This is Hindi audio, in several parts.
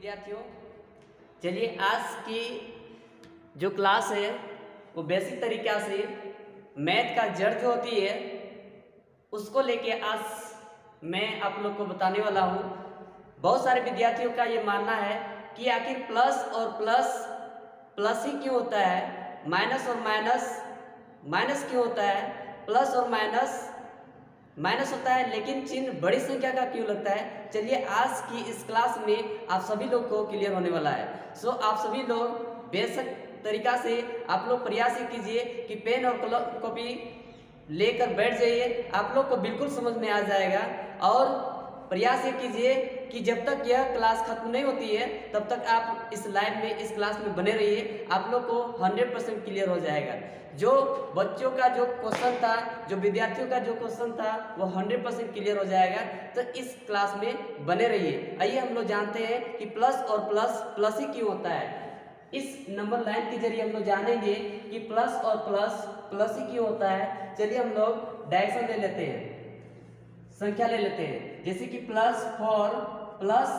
विद्यार्थियों, चलिए आज की जो क्लास है वो बेसिक तरीक़ा से मैथ का जड़ जो होती है उसको लेके आज मैं आप लोग को बताने वाला हूँ। बहुत सारे विद्यार्थियों का ये मानना है कि आखिर प्लस और प्लस प्लस ही क्यों होता है, माइनस और माइनस माइनस क्यों होता है, प्लस और माइनस माइनस होता है, लेकिन चिन्ह बड़ी संख्या का क्यों लगता है। चलिए आज की इस क्लास में आप सभी लोग को क्लियर होने वाला है। आप सभी लोग बेसिक तरीका से आप लोग प्रयास कीजिए कि पेन और कॉपी लेकर बैठ जाइए, आप लोग को बिल्कुल समझ में आ जाएगा। और प्रयास ये कीजिए कि जब तक यह क्लास खत्म नहीं होती है तब तक आप इस लाइन में, इस क्लास में बने रहिए, आप लोग को 100% क्लियर हो जाएगा। जो बच्चों का जो क्वेश्चन था, जो विद्यार्थियों का जो क्वेश्चन था वो 100% क्लियर हो जाएगा। तो इस क्लास में बने रहिए। आइए हम लोग जानते हैं कि प्लस और प्लस प्लस ही क्यों होता है। इस नंबर लाइन के जरिए हम लोग जानेंगे कि प्लस और प्लस प्लस ही क्यों होता है। चलिए हम लोग डायरेक्शन ले लेते हैं, संख्या ले लेते हैं। जैसे कि +4 +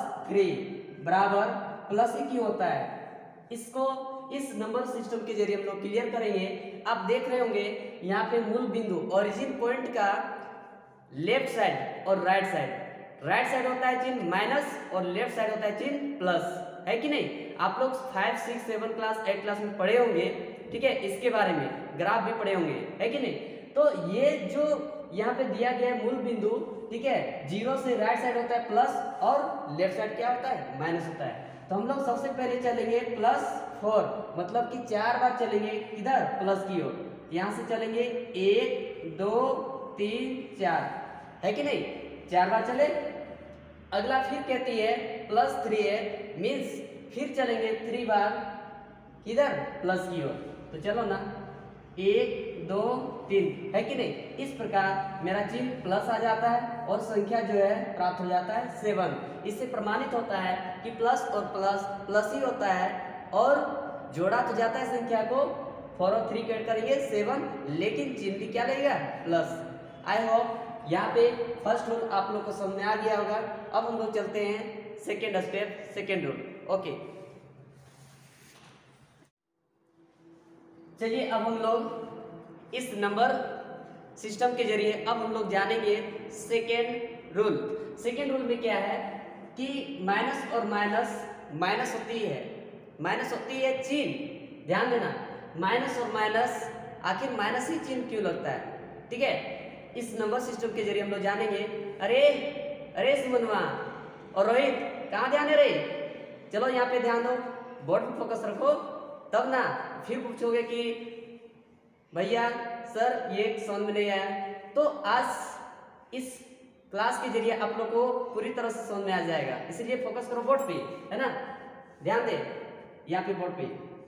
3 बराबर प्लस ही क्यों होता है, इसको इस नंबर सिस्टम के जरिए हम लोग क्लियर करेंगे। आप देख रहे होंगे यहाँ पे मूल बिंदु ओरिजिन पॉइंट का लेफ्ट साइड और राइट साइड होता है चिन्ह माइनस और लेफ्ट साइड होता है चिन्ह प्लस, है कि नहीं। आप लोग 5, 6, 7 क्लास 8 क्लास में पढ़े होंगे, ठीक है, इसके बारे में ग्राफ भी पढ़े होंगे, है कि नहीं। तो ये जो यहाँ पे दिया गया है मूल बिंदु, ठीक है, 0 से राइट साइड होता है प्लस और लेफ्ट साइड क्या होता है, माइनस होता है। तो हम लोग सबसे पहले चलेंगे +4, मतलब कि 4 बार चलेंगे इधर प्लस की ओर। यहाँ से चलेंगे 1 2 3 4, है कि नहीं, 4 बार चले। अगला फिर कहती है +3 है, मीन्स फिर चलेंगे 3 बार इधर प्लस की ओर। तो चलो ना, 1 2 3, है कि नहीं। इस प्रकार मेरा चिन्ह प्लस आ जाता है और संख्या जो है प्राप्त हो जाता है 7। इससे प्रमाणित होता है कि प्लस और प्लस प्लस ही होता है और जोड़ा तो जाता है संख्या को, 4 और 3 ऐड करेंगे 7, लेकिन चिन्ह भी क्या लगेगा, प्लस। आई होप यहाँ पे फर्स्ट रूल आप लोग को समझ में आ गया होगा। अब हम लोग चलते हैं second step, second rule. Okay, चलिए अब हम लोग इस नंबर सिस्टम के जरिए अब हम लोग जानेंगे सेकेंड रूल। सेकेंड रूल में क्या है कि माइनस और माइनस माइनस होती है चिन्ह। ध्यान देना, माइनस और माइनस, आखिर माइनस ही चिन्ह क्यों लगता है, ठीक है। इस नंबर सिस्टम के जरिए हम लोग जानेंगे। अरे सुमनवा और रोहित, कहाँ ध्यान है रे, चलो यहाँ पे ध्यान दो, बोर्ड पे फोकस रखो, तब ना फिर पूछोगे कि भैया सर ये समझ में नहीं आया। तो आज इस क्लास के जरिए आप लोग को पूरी तरह से समझ में आ जाएगा, इसलिए फोकस करो बोर्ड पे, है ना, ध्यान दे यहाँ पे बोर्ड पे।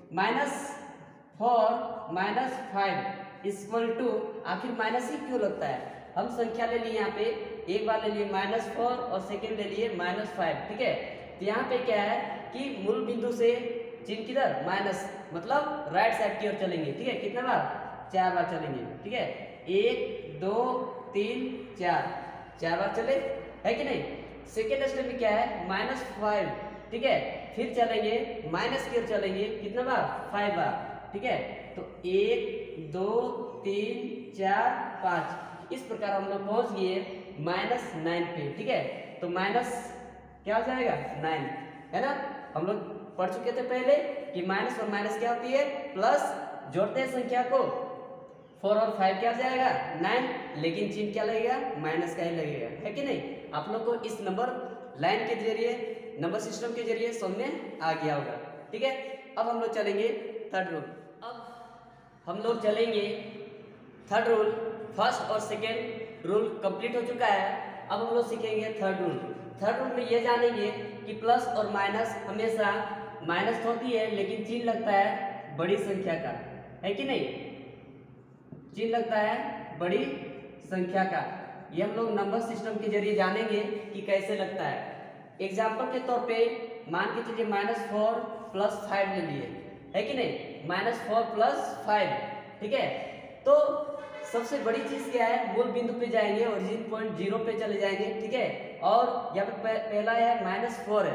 -4 - 5 = आखिर माइनस ही क्यों लगता है। हम संख्या ले लिए यहाँ पे, एक बार ले लिए -4 और सेकेंड ले लिए -5, ठीक है। तो यहाँ पे क्या है कि मूल बिंदु से चिन्ह किधर, माइनस, मतलब राइट साइड की ओर चलेंगे, ठीक है। कितना बार, 4 बार चलेंगे, ठीक है। 1 2 3 4 बार चले, है कि नहीं। सेकेंड स्टेप में क्या है, -5, ठीक है, फिर चलेंगे माइनस की ओर चलेंगे, कितना बार, 5 बार, ठीक है। तो 1 2 3 4 5, इस प्रकार हम लोग पहुंच गए -9 पे, ठीक है। तो माइनस क्या हो जाएगा, 9, है ना। हम लोग पढ़ चुके थे पहले कि माइनस और माइनस क्या होती है, प्लस, जोड़ते हैं संख्या को, 4 और 5 क्या हो जाएगा, 9, लेकिन चिन्ह क्या लगेगा, माइनस का ही लगेगा, है कि नहीं। आप लोग को इस नंबर लाइन के जरिए, नंबर सिस्टम के जरिए समझ में आ गया होगा, ठीक है। अब हम लोग चलेंगे थर्ड रूल। अब हम लोग चलेंगे थर्ड रूल। फर्स्ट और सेकेंड रूल कंप्लीट हो चुका है, अब हम लोग सीखेंगे थर्ड रूल। थर्ड रूल में ये जानेंगे कि प्लस और माइनस हमेशा माइनस होती है, लेकिन चिन्ह लगता है बड़ी संख्या का, है कि नहीं, चिन्ह लगता है बड़ी संख्या का। ये हम लोग नंबर सिस्टम के जरिए जानेंगे कि कैसे लगता है। एग्जाम्पल के तौर पे मान के चलिए -4 + 5 ले लिए, है कि नहीं, -4 + 5, ठीक है। तो सबसे बड़ी चीज क्या है, मूल बिंदु पे जाएंगे, ओरिजिन पॉइंट 0 पे चले जाएंगे, ठीक है। और यहाँ पे पहला है -4 है,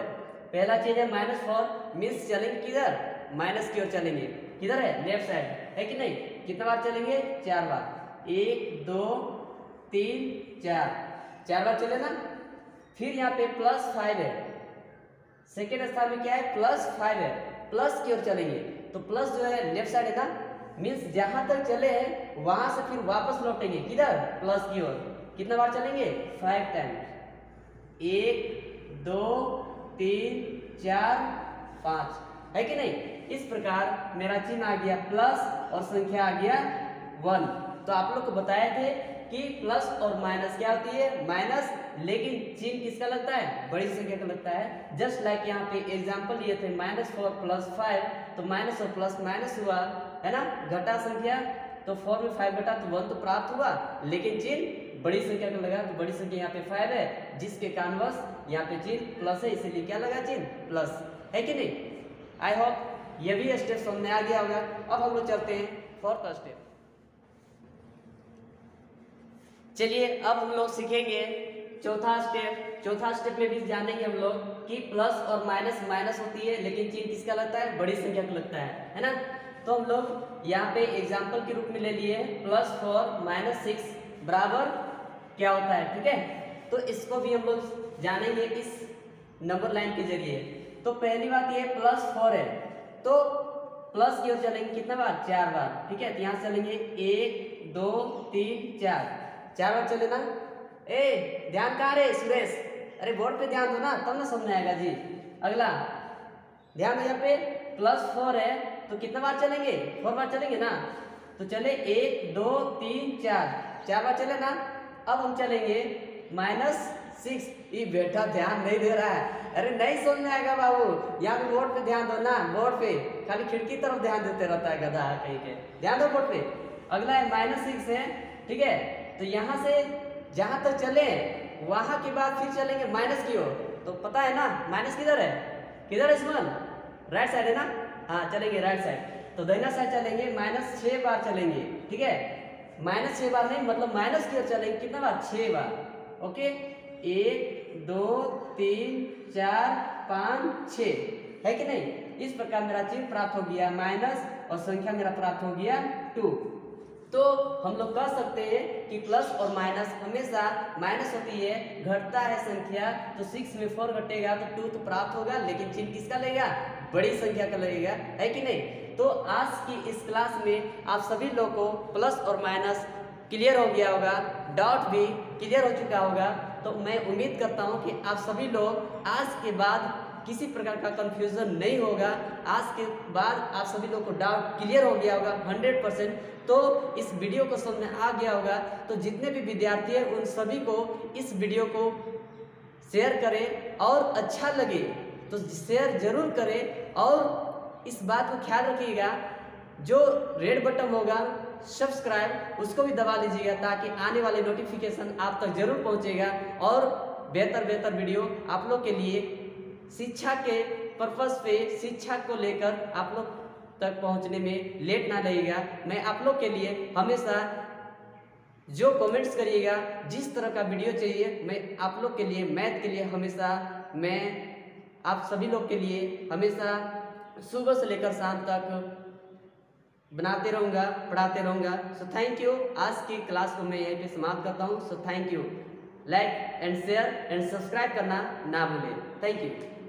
पहला चीज है -4 मीन्स चलेंगे किधर, माइनस की ओर चलेंगे, किधर है, लेफ्ट साइड, है कि नहीं। कितना बार चलेंगे, 4 बार, 1 2 3 4 बार चले ना। फिर यहाँ पे +5 है, सेकेंड स्थान में क्या है, +5 है, प्लस की ओर चलेंगे। तो प्लस जो है लेफ्ट साइड है ना, मीन्स जहां तक चले हैं वहां से फिर वापस लौटेंगे किधर, प्लस की ओर। कितना बार चलेंगे, 5 टाइम्स, 1 2 3 4 5, है कि नहीं। इस प्रकार मेरा चिन्ह आ गया प्लस और संख्या आ गया 1। तो आप लोग को बताए थे कि प्लस और माइनस क्या होती है, माइनस, लेकिन चिन्ह किसका लगता है, बड़ी संख्या का लगता है। जस्ट लाइक यहाँ पे एग्जांपल लिए थे -4 + 5, तो माइनस और प्लस माइनस हुआ, है ना, घटा संख्या, तो 4 में 5 घटा तो 1 तो प्राप्त हुआ, लेकिन चिन्ह बड़ी संख्या का लगा, तो बड़ी संख्या यहाँ पे 5 है, जिसके कारणवश यहाँ पे चिन्ह प्लस है, इसीलिए क्या लगा, चिन्ह प्लस, है कि नहीं। आई होप ये भी स्टेप सामने आ गया होगा। अब हम लोग चलते हैं 4th स्टेप। चलिए अब हम लोग सीखेंगे चौथा स्टेप। चौथा स्टेप में भी जानेंगे हम लोग कि प्लस और माइनस, माइनस होती है लेकिन चिन्ह किसका लगता है, बड़ी संख्या का लगता है ना। तो हम लोग यहाँ पे एग्जांपल के रूप में ले लिए +4 - 6 बराबर क्या होता है, ठीक है। तो इसको भी हम लोग जानेंगे इस नंबर लाइन के जरिए। तो पहली बात ये +4 है, तो प्लस की ओर चलेंगे कितना बार, 4 बार, ठीक है। तो यहाँ चलेंगे 1 2 3 4 बार चले ना। ए ध्यान कहाँ रे सुरेश, अरे बोर्ड पे ध्यान दो ना, तब ना समझ में आएगा जी। अगला ध्यान दो, यहाँ पे +4 है तो कितना बार चलेंगे, 4 बार चलेंगे ना। तो चले 1 2 3 4 बार चले ना। अब हम चलेंगे -6। ये बेटा ध्यान नहीं दे रहा है, अरे नहीं समझ में आएगा बाबू, यहाँ पे बोर्ड पे ध्यान दो ना, बोर्ड पे खाली खिड़की तरफ ध्यान देते रहता है गधा कहीं के, ध्यान दो बोर्ड पे। अगला है -6 है, ठीक है। तो यहाँ से जहां तक चले वहां के बाद फिर चलेंगे माइनस की ओर, तो पता है ना माइनस किधर है, किधर है सुमन, राइट साइड है ना। हाँ चलेंगे राइट साइड, तो दाहिना साइड चलेंगे, -6 बार चलेंगे, ठीक है। -6 बार नहीं, मतलब माइनस की ओर चलेंगे कितना बार, 6 बार, ओके। 1 2 3 4 5 6, है कि नहीं। इस प्रकार मेरा चिन्ह प्राप्त हो गया माइनस और संख्या मेरा प्राप्त हो गया 2। तो हम लोग कह सकते हैं कि प्लस और माइनस हमेशा माइनस होती है, घटता है संख्या, तो 6 में 4 घटेगा तो 2 तो प्राप्त होगा, लेकिन चिन्ह किसका लगेगा, बड़ी संख्या का लगेगा, है कि नहीं। तो आज की इस क्लास में आप सभी लोग को प्लस और माइनस क्लियर हो गया होगा, डाउट भी क्लियर हो चुका होगा। तो मैं उम्मीद करता हूं कि आप सभी लोग आज के बाद किसी प्रकार का कंफ्यूजन नहीं होगा। आज के बाद आप सभी लोग को डाउट क्लियर हो गया होगा 100%। तो इस वीडियो को समझ में आ गया होगा, तो जितने भी विद्यार्थी हैं उन सभी को इस वीडियो को शेयर करें, और अच्छा लगे तो शेयर जरूर करें। और इस बात को ख्याल रखिएगा, जो रेड बटन होगा सब्सक्राइब, उसको भी दबा लीजिएगा, ताकि आने वाले नोटिफिकेशन आप तक जरूर पहुंचेगा, और बेहतर वीडियो आप लोग के लिए शिक्षा के पर्पस पे, शिक्षा को लेकर आप लोग तक पहुंचने में लेट ना लगेगा। मैं आप लोग के लिए हमेशा जो कमेंट्स करिएगा, जिस तरह का वीडियो चाहिए, मैं आप लोग के लिए, मैथ के लिए हमेशा मैं आप सभी लोग के लिए हमेशा सुबह से लेकर शाम तक बनाते रहूँगा, पढ़ाते रहूँगा। So thank you. आज की क्लास को मैं यहीं पे समाप्त करता हूँ। So thank you. Like and share and subscribe करना ना भूलें। Thank you.